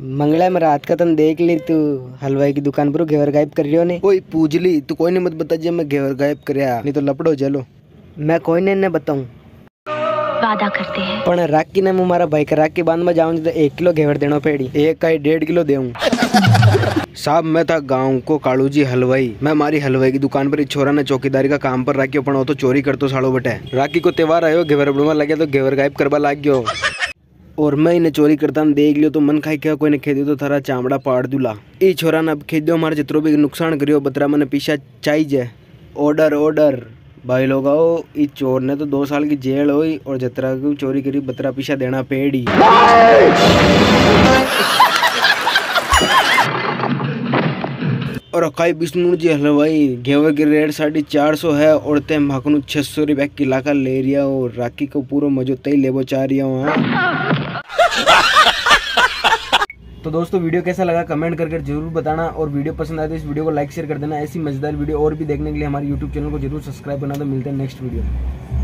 मंगला में रात का तुम देख ली तू हलवाई की दुकान पर घेवर गायब कर रही हो ने। कोई पूछ ली तू कोई नहीं मत बता जे मैं घेवर गायब करया नहीं तो लपड़ो चलो। मैं कोई ने बताऊं वादा करते हैं पण राखी ने मारा भाई का राखी बांध में जाऊं तो 1 किलो घेवर देना पेड़ी। एक का 1.5 किलो देऊं। साहब मैं था गांव को कालू जी हलवाई। मैं हमारी हलवाई की दुकान पर छोरा ने चौकीदारी का काम पर राखी पण तो चोरी करतो सालो बटे। राखी को त्योहार आयो घेवर बनवा लगे तो घेवर गायब करवा लाग गयो और मैं इन्हें चोरी करता देख लियो तो मन खाई क्या कोई ने खेदी तो थारा चामड़ा पाड़ दूला। ई छोरा ने अब खेदियो मारे जितरो भी नुकसान करियो बतरा मैंने पीछा चाहिए। ऑर्डर ऑर्डर भाई लोग आओ। इस चोर ने तो 2 साल की जेल हुई और जितरा की चोरी करी बतरा पीछा देना पेड़ी। और अकाई विष्णु जी हलवाई घेवर की रेट 450 है और ते माखनू 600 रुपया किला का ले रिया और राखी को पूरा मजो तय लेबो चाह रिया हूँ। तो दोस्तों वीडियो कैसा लगा कमेंट करके जरूर बताना और वीडियो पसंद आए तो इस वीडियो को लाइक शेयर कर देना। ऐसी मजेदार वीडियो और भी देखने के लिए हमारे यूट्यूब चैनल को जरूर सब्सक्राइब करना। तो मिलते हैं नेक्स्ट वीडियो में।